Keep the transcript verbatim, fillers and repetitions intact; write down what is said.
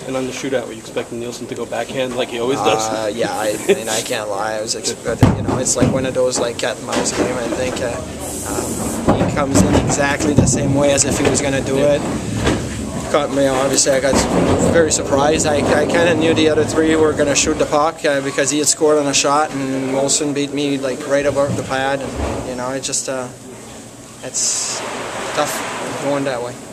And on the shootout, were you expecting Nilsson to go backhand like he always does? Uh, yeah, I, I mean, I can't lie. I was expecting, you know, it's like one of those like cat and mouse game. I think uh, um, he comes in exactly the same way as if he was going to do it. Caught me, obviously, I got very surprised. I, I kind of knew the other three were going to shoot the puck uh, because he had scored on a shot, and Molson beat me like right above the pad. And you know, it just uh, it's tough going that way.